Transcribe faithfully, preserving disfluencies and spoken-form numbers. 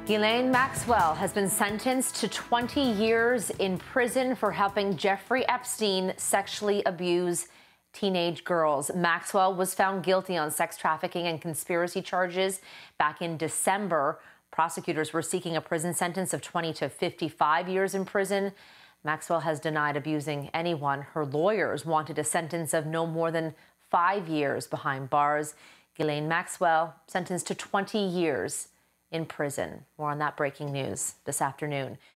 Ghislaine Maxwell has been sentenced to twenty years in prison for helping Jeffery Epstein sexually abuse teenage girls. Maxwell was found guilty on sex trafficking and conspiracy charges back in December. Prosecutors were seeking a prison sentence of twenty to fifty-five years in prison. Maxwell has denied abusing anyone. Her lawyers wanted a sentence of no more than five years behind bars. Ghislaine Maxwell sentenced to twenty years in prison. More on that breaking news this afternoon.